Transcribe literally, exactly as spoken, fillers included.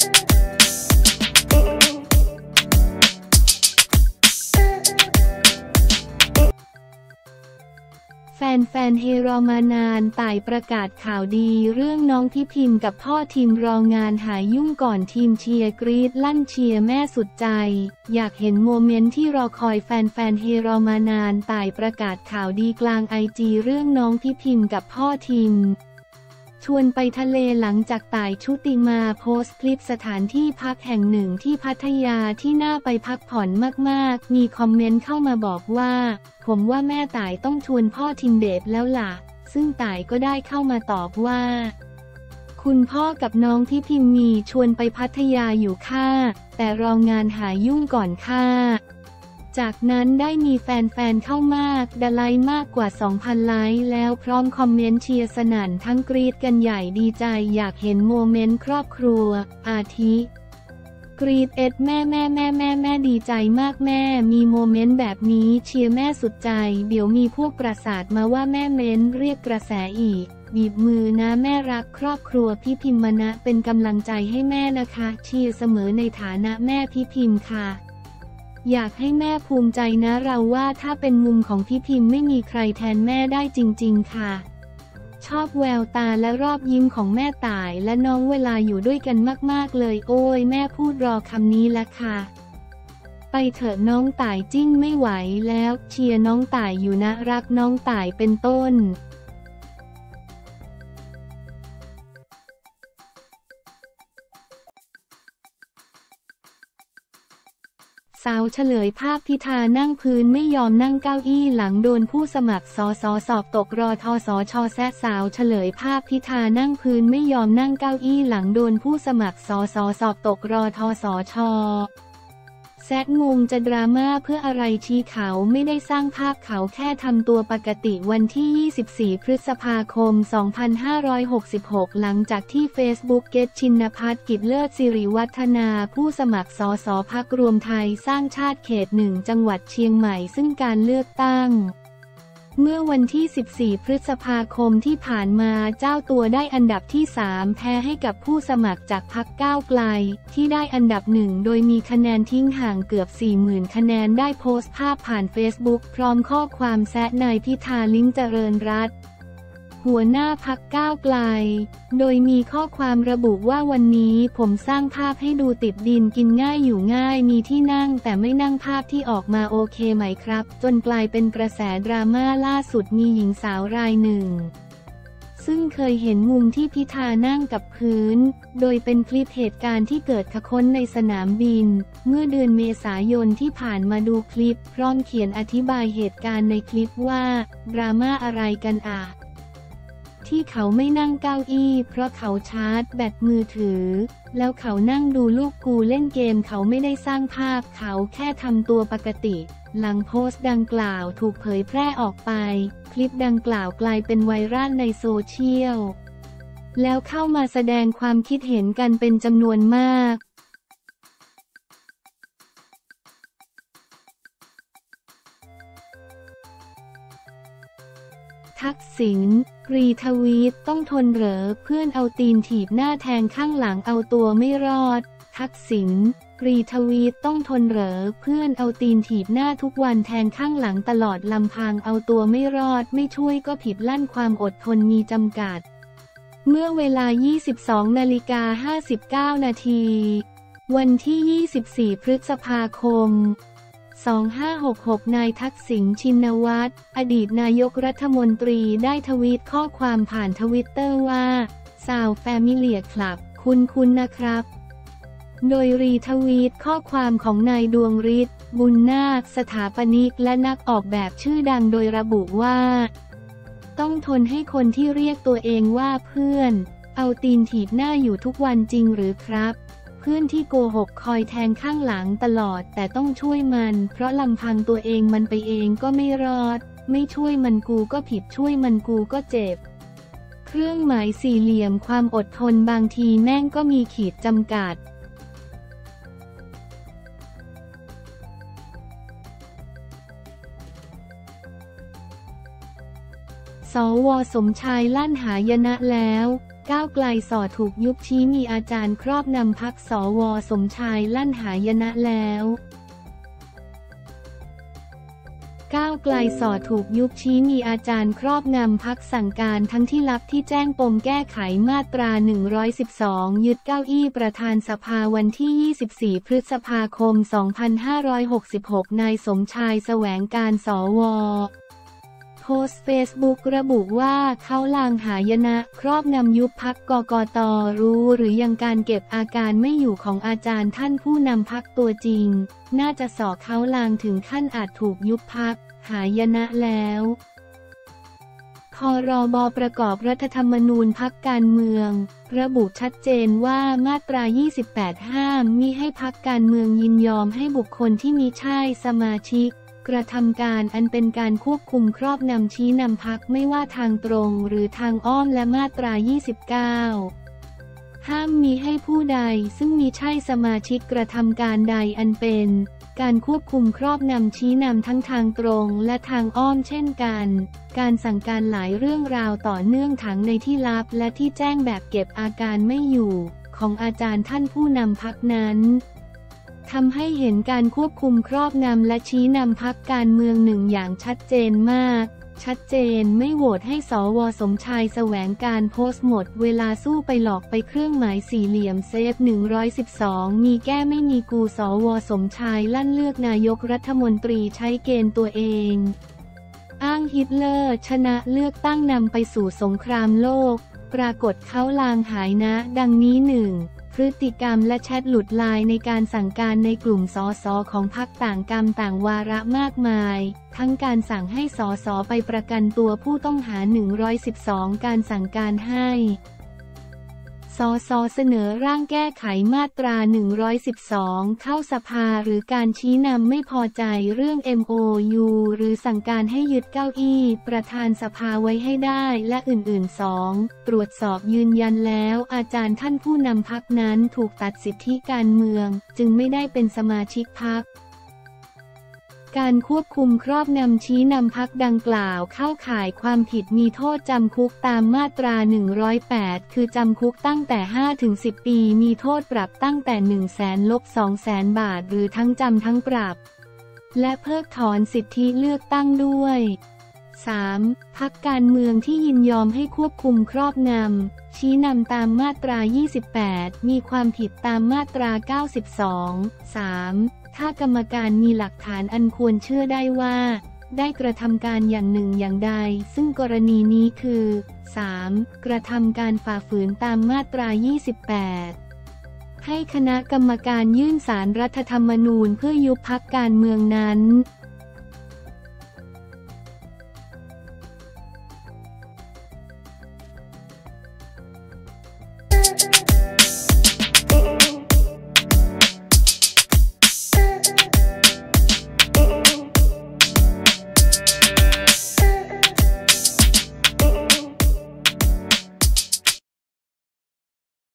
แฟนๆเฮรอมานานต่ายประกาศข่าวดีเรื่องน้องพี่พิมพ์กับพ่อทีมรองงานหายยุ่งก่อนทีมเชียร์กรี๊ดลั่นเชียร์แม่สุดใจอยากเห็นโมเมนต์ที่รอคอยแฟนๆเฮรอมานานต่ายประกาศข่าวดีกลางไอจีเรื่องน้องพี่พิมพ์กับพ่อทีมชวนไปทะเลหลังจากต่ายชุติมาโพสต์คลิปสถานที่พักแห่งหนึ่งที่พัทยาที่น่าไปพักผ่อนมากๆมีคอมเมนต์เข้ามาบอกว่าผมว่าแม่ต่ายต้องชวนพ่อทิมเดทแล้วล่ะซึ่งต่ายก็ได้เข้ามาตอบว่าคุณพ่อกับน้องที่พิมมีชวนไปพัทยาอยู่ค่ะแต่รองงานหายุ่งก่อนค่ะจากนั้นได้มีแฟนๆเข้ามากดไลค์มากกว่า สองพัน ไลค์แล้วพร้อมคอมเมนต์เชียร์สนั่นทั้งกรี๊ดกันใหญ่ดีใจอยากเห็นโมเมนต์ครอบครัวอาทิกรีดเอ็ดแม่แม่แม่แม่แม่ดีใจมากแม่มีโมเมนต์แบบนี้เชียร์แม่สุดใจเดี๋ยวมีพวกประสาทมาว่าแม่เม้นเรียกกระแสอีกบีบมือนะแม่รักครอบครัวพี่พิมพ์มานะเป็นกำลังใจให้แม่นะคะเชียร์เสมอในฐานะแม่พี่พิมพ์ค่ะอยากให้แม่ภูมิใจนะเราว่าถ้าเป็นมุมของพี่พิมพ์ไม่มีใครแทนแม่ได้จริงๆค่ะชอบแววตาและรอบยิ้มของแม่ต่ายและน้องเวลาอยู่ด้วยกันมากๆเลยโอ้ยแม่พูดรอคำนี้ละค่ะไปเถอะน้องต่ายจิ้นไม่ไหวแล้วเชียร์น้องต่ายอยู่นะรักน้องต่ายเป็นต้นสาวเฉลยภาพพิธานั่งพื้นไม่ยอมนั่งเก้าอี้หลังโดนผู้สมัครสสสอบตกรทสชแซะสาวเฉลยภาพพิธานั่งพื้นไม่ยอมนั่งเก้าอี้หลังโดนผู้สมัครสสสอบตกรทสชแซะงงจะดราม่าเพื่ออะไรชี้เขาไม่ได้สร้างภาพเขาแค่ทำตัวปกติวันที่ยี่สิบสี่พฤษภาคมสองพันห้าร้อยหกสิบหกหลังจากที่เฟซบุ๊กเกตชินภัทรกิจเลิศสิริวัฒนาผู้สมัครสสพรรครวมไทยสร้างชาติเขตหนึ่งจังหวัดเชียงใหม่ซึ่งการเลือกตั้งเมื่อวันที่สิบสี่พฤษภาคมที่ผ่านมาเจ้าตัวได้อันดับที่สามแพ้ให้กับผู้สมัครจากพรรคก้าวไกลที่ได้อันดับหนึ่งโดยมีคะแนนทิ้งห่างเกือบ สี่หมื่น คะแนนได้โพสต์ภาพผ่านเฟซบุ๊กพร้อมข้อความแซะนายพิธาลิ้มเจริญรัตน์หัวหน้าพรรคก้าวไกลโดยมีข้อความระบุว่าวันนี้ผมสร้างภาพให้ดูติดดินกินง่ายอยู่ง่ายมีที่นั่งแต่ไม่นั่งภาพที่ออกมาโอเคไหมครับจนกลายเป็นกระแสดราม่าล่าสุดมีหญิงสาวรายหนึ่งซึ่งเคยเห็นมุมที่พิธานั่งกับพื้นโดยเป็นคลิปเหตุการณ์ที่เกิดขค้นในสนามบินเมื่อเดือนเมษายนที่ผ่านมาดูคลิปพร้อมเขียนอธิบายเหตุการณ์ในคลิปว่าดราม่าอะไรกันอ่ะที่เขาไม่นั่งเก้าอี้เพราะเขาชาร์จแบตมือถือแล้วเขานั่งดูลูกกูเล่นเกมเขาไม่ได้สร้างภาพเขาแค่ทำตัวปกติหลังโพสต์ดังกล่าวถูกเผยแพร่ออกไปคลิปดังกล่าวกลายเป็นไวรัลในโซเชียลแล้วเข้ามาแสดงความคิดเห็นกันเป็นจำนวนมากทักษิณรีทวีตต้องทนเหรอเพื่อนเอาตีนถีบหน้าแทงข้างหลังเอาตัวไม่รอดทักษิณรีทวีตต้องทนเหรอเพื่อนเอาตีนถีบหน้าทุกวันแทงข้างหลังตลอดลำพังเอาตัวไม่รอดไม่ช่วยก็ผิดลั่นความอดทนมีจำกัดเมื่อเวลา ยี่สิบสองนาฬิกาห้าสิบเก้า นาทีวันที่ ยี่สิบสี่ พฤษภาคมสองพันห้าร้อยหกสิบหกนายทักษิณชินวัตรอดีตนายกรัฐมนตรีได้ทวีตข้อความผ่านทวิตเตอร์ว่าสาวแฟมิเลียคลับคุณคุณนะครับโดยรีทวีตข้อความของนายดวงฤทธิ์บุญนาคสถาปนิกและนักออกแบบชื่อดังโดยระบุว่าต้องทนให้คนที่เรียกตัวเองว่าเพื่อนเอาตีนถีบหน้าอยู่ทุกวันจริงหรือครับเพื่อนที่โกหกคอยแทงข้างหลังตลอดแต่ต้องช่วยมันเพราะลำพังตัวเองมันไปเองก็ไม่รอดไม่ช่วยมันกูก็ผิดช่วยมันกูก็เจ็บเครื่องหมายสี่เหลี่ยมความอดทนบางทีแม่งก็มีขีดจำกัดสว.สมชายลั่นหายนะแล้วก้าวไกลส่อถูกยุบชี้มีอาจารย์ครอบนำพรรคสว.สมชายลั่นหายนะแล้วก้าวไกลส่อถูกยุบชี้มีอาจารย์ครอบงำพรรคสั่งการทั้งที่ลับที่แจ้งปมแก้ไขมาตราหนึ่งร้อยสิบสองยึดเก้าอี้ประธานสภาวันที่ยี่สิบสี่พฤษภาคมสองพันห้าร้อยหกสิบหกนายสมชายแสวงการสว.โพสต์เฟซบุ๊กระบุว่าเขาลางหายนะครอบงำยุบพรรคกกต.รู้หรือยังการเก็บอาการไม่อยู่ของอาจารย์ท่านผู้นำพรรคตัวจริงน่าจะสอกเขาลางถึงขั้นอาจถูกยุบพรรคหายนะแล้วครบ.ประกอบรัฐธรรมนูญพรรคการเมืองระบุชัดเจนว่ามาตรายี่สิบแปดห้ามมิให้พรรคการเมืองยินยอมให้บุคคลที่มิใช่สมาชิกกระทำการอันเป็นการควบคุมครอบนำชี้นำพรรคไม่ว่าทางตรงหรือทางอ้อมและมาตรายี่สิบเก้าห้ามมิให้ผู้ใดซึ่งมิใช่สมาชิกกระทำการใดอันเป็นการควบคุมครอบนำชี้นำทั้งทางตรงและทางอ้อมเช่นกันการสั่งการหลายเรื่องราวต่อเนื่องทั้งในที่ลับและที่แจ้งแบบเก็บอาการไม่อยู่ของอาจารย์ท่านผู้นำพรรคนั้นทำให้เห็นการควบคุมครอบงำและชี้นำพรรคการเมืองหนึ่งอย่างชัดเจนมากชัดเจนไม่โหวตให้สว.สมชายแสวงการโพสต์หมดเวลาสู้ไปหลอกไปเครื่องหมายสี่เหลี่ยมเซฟหนึ่งร้อยสิบสองมีแก้ไม่มีกูสว.สมชายลั่นเลือกนายกรัฐมนตรีใช้เกณฑ์ตัวเองอ้างฮิตเลอร์ชนะเลือกตั้งนำไปสู่สงครามโลกปรากฏเขาลางหายนะดังนี้หนึ่งพฤติกรรมและแชทหลุดลายในการสั่งการในกลุ่มสสของพรรคต่างกรรมต่างวาระมากมายทั้งการสั่งให้สสไปประกันตัวผู้ต้องหาหนึ่งร้อยสิบสองการสั่งการให้สสเสนอร่างแก้ไขมาตราหนึ่งร้อยสิบสองเข้าสภาหรือการชี้นำไม่พอใจเรื่อง เอ็ม โอ ยู หรือสั่งการให้ยึดเก้าอี้ประธานสภาไว้ให้ได้และอื่นๆ สอง ตรวจสอบยืนยันแล้วอาจารย์ท่านผู้นำพรรคนั้นถูกตัดสิทธิการเมืองจึงไม่ได้เป็นสมาชิกพรรคการควบคุมครอบงำชี้นำพรรคดังกล่าวเข้าข่ายความผิดมีโทษจำคุกตามมาตราหนึ่งร้อยแปดคือจำคุกตั้งแต่ ห้าถึงสิบ ปีมีโทษปรับตั้งแต่ หนึ่งแสน ลบ สองแสน บาทหรือทั้งจำทั้งปรับและเพิกถอนสิทธิเลือกตั้งด้วย สาม พรรคการเมืองที่ยินยอมให้ควบคุมครอบงำชี้นำตามมาตรายี่สิบแปดมีความผิดตามมาตราเก้าสิบสอง สามถ้ากรรมการมีหลักฐานอันควรเชื่อได้ว่าได้กระทำการอย่างหนึ่งอย่างใดซึ่งกรณีนี้คือ สาม กระทำการฝ่าฝืนตามมาตรายี่สิบแปดให้คณะกรรมการยื่นศาลรัฐธรรมนูญเพื่อยุบพรรคการเมืองนั้น